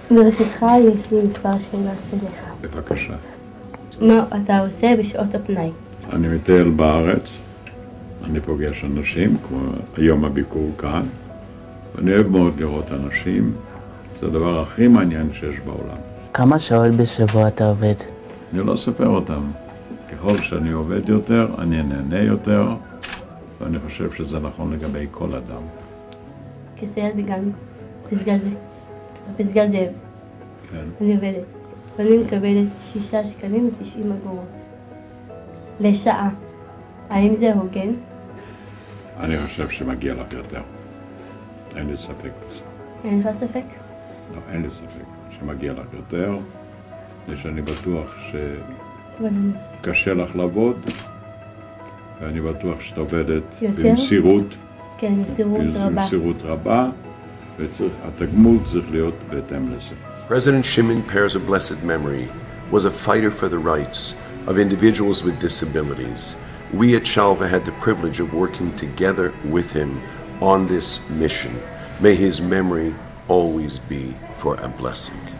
ברשותך, יש לי מספר שאלות אליך. בבקשה. מה אתה עושה בשעות הפנאי? אני מטייל בארץ, אני פוגש אנשים, כמו היום הביקור כאן, ואני אוהב מאוד לראות אנשים, זה הדבר הכי מעניין שיש בעולם. כמה שעות בשבוע אתה עובד? אני לא סופר אותם. ככל שאני עובד יותר, אני נהנה יותר, ואני חושב שזה נכון לגבי כל אדם. כסייעת בגן, פסגת זאב. כן. אני עובדת, ואני מקבלת 6 שקלים ו90 אגורות לשעה. האם זה הוגן? אני חושב שמגיע לך יותר. אין לי ספק בזה. אין לך ספק? לא, אין לי ספק שמגיע לך יותר, ושאני בטוח שקשה לך לעבוד, ואני בטוח שאת עובדת במסירות. כן, במסירות רבה. במסירות רבה, והתגמול צריך להיות בהתאם לזה. President Shimon Peres of blessed memory was a fighter for the rights of individuals with disabilities. We at Shalva had the privilege of working together with him on this mission. May his memory always be for a blessing.